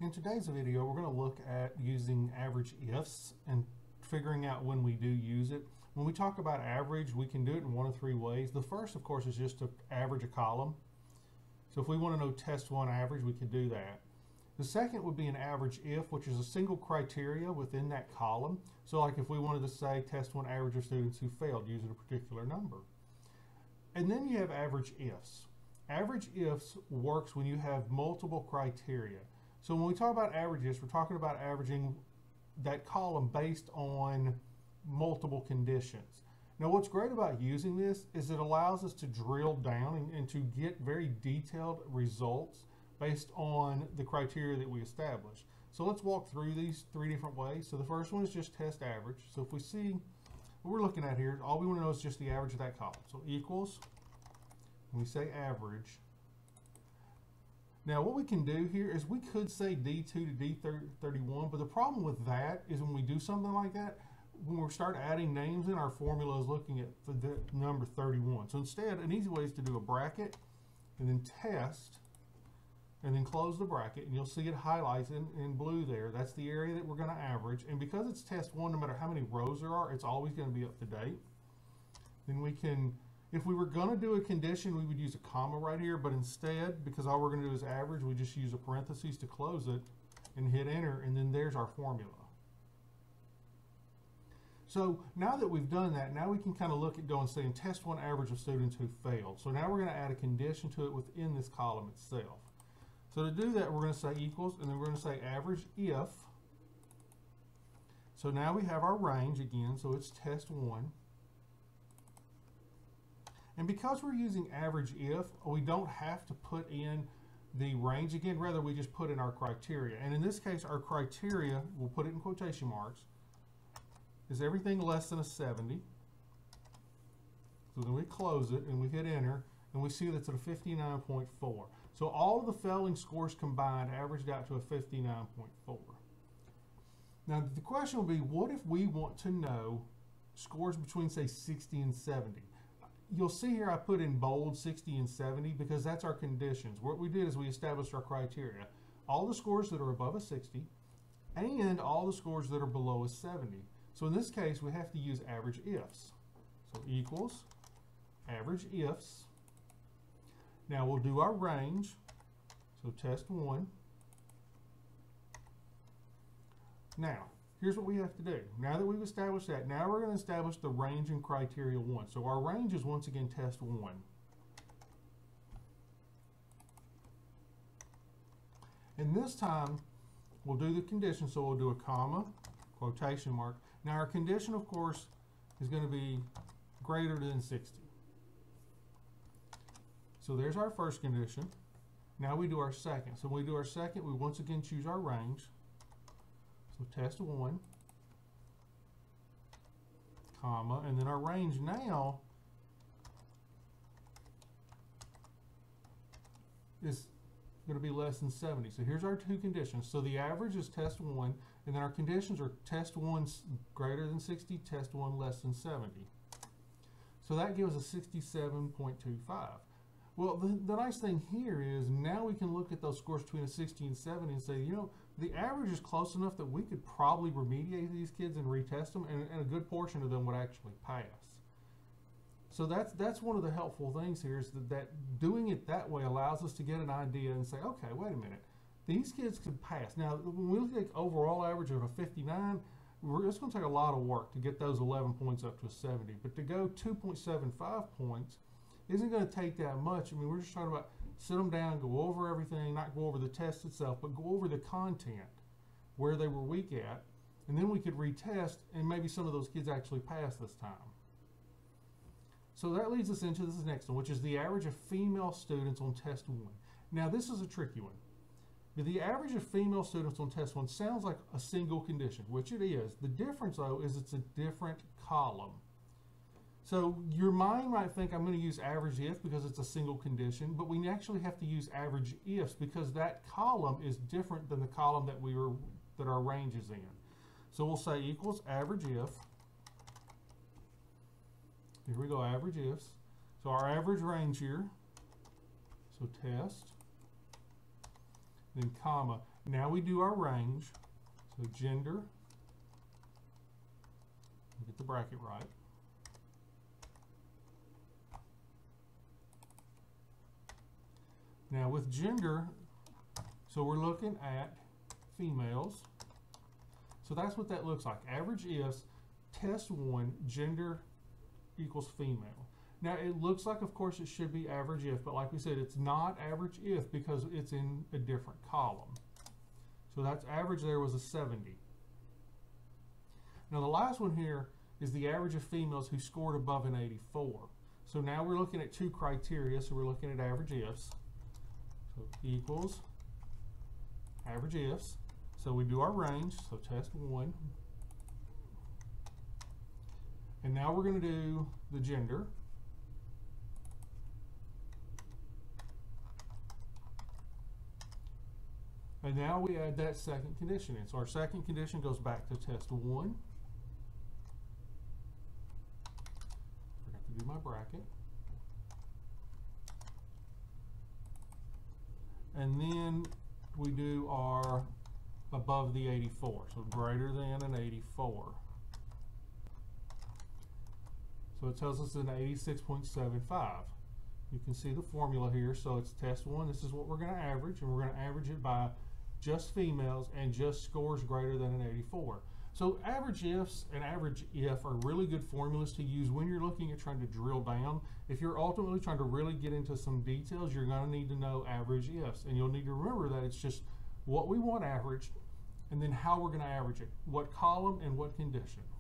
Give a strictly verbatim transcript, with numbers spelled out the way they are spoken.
In today's video, we're going to look at using average ifs and figuring out when we do use it. When we talk about average, we can do it in one of three ways. The first, of course, is just to average a column. So if we want to know test one average, we could do that. The second would be an average if, which is a single criteria within that column. So like if we wanted to say test one average of students who failed using a particular number. And then you have average ifs. Average ifs works when you have multiple criteria. So when we talk about average ifs, we're talking about averaging that column based on multiple conditions. Now what's great about using this is it allows us to drill down and, and to get very detailed results based on the criteria that we establish. So let's walk through these three different ways. So the first one is just test average. So if we see what we're looking at here, all we want to know is just the average of that column. So equals, when we say average. Now what we can do here is we could say D two to D thirty-one, but the problem with that is when we do something like that, when we start adding names in, our formula is looking at the number thirty-one. So instead, an easy way is to do a bracket and then test and then close the bracket, and you'll see it highlights in, in blue there. That's the area that we're going to average, and because it's test one, no matter how many rows there are, it's always going to be up to date. Then we can, if we were going to do a condition, we would use a comma right here, but instead, because all we're going to do is average, we just use a parentheses to close it and hit enter, and then there's our formula. So now that we've done that, now we can kind of look at going saying test one average of students who failed. So now we're going to add a condition to it within this column itself. So to do that, we're going to say equals, and then we're going to say average if. So now we have our range again, so it's test one. And because we're using average if, we don't have to put in the range again, rather we just put in our criteria. And in this case, our criteria, we'll put it in quotation marks, is everything less than a seventy. So then we close it and we hit enter, and we see that's at a fifty-nine point four. So all of the failing scores combined averaged out to a fifty-nine point four. Now the question will be, what if we want to know scores between say sixty and seventy? You'll see here I put in bold sixty and seventy because that's our conditions. What we did is we established our criteria. All the scores that are above a sixty and all the scores that are below a seventy. So in this case, we have to use average ifs. So equals average ifs. Now we'll do our range. So test one. Now, here's what we have to do. Now that we've established that, now we're going to establish the range and criteria one. So our range is once again test one. And this time, we'll do the condition. So we'll do a comma, quotation mark. Now our condition, of course, is going to be greater than sixty. So there's our first condition. Now we do our second. So when we do our second, we once again choose our range. So test one, comma, and then our range now is going to be less than seventy. So here's our two conditions. So the average is test one, and then our conditions are test one greater than sixty, test one less than seventy. So that gives us sixty-seven point two five. Well, the, the nice thing here is now we can look at those scores between a sixty and seventy and say, you know, the average is close enough that we could probably remediate these kids and retest them, and, and a good portion of them would actually pass. So that's that's one of the helpful things here is that, that doing it that way allows us to get an idea and say, okay, wait a minute, these kids could pass. Now, when we look at overall average of a fifty-nine, we're, it's going to take a lot of work to get those eleven points up to a seventy. But to go two point seven five points isn't going to take that much. I mean, we're just talking about sit them down, go over everything, not go over the test itself, but go over the content, where they were weak at, and then we could retest, and maybe some of those kids actually pass this time. So that leads us into this next one, which is the average of female students on test one. Now this is a tricky one. But the average of female students on test one sounds like a single condition, which it is. The difference though is it's a different column. So your mind might think I'm going to use average if because it's a single condition, but we actually have to use average ifs because that column is different than the column that we were that our range is in. So we'll say equals average if. Here we go, average ifs. So our average range here, so test, then comma. Now we do our range. So gender, get the bracket right. Now with gender, so we're looking at females. So that's what that looks like. Average ifs, test one, gender equals female. Now it looks like, of course, it should be average if, but like we said, it's not average if because it's in a different column. So that's average there was a seventy. Now the last one here is the average of females who scored above an eighty-four. So now we're looking at two criteria. So we're looking at average ifs. So equals average ifs. So we do our range, so test one. And now we're going to do the gender. And now we add that second condition in. So our second condition goes back to test one. Forgot to do my bracket. And then we do our above the eighty-four, so greater than an eighty-four. So it tells us an eighty-six point seven five. You can see the formula here. So it's test one. This is what we're going to average, and we're going to average it by just females and just scores greater than an eighty-four. So average ifs and average if are really good formulas to use when you're looking at trying to drill down. If you're ultimately trying to really get into some details, you're going to need to know average ifs, and you'll need to remember that it's just what we want averaged and then how we're going to average it, what column and what condition.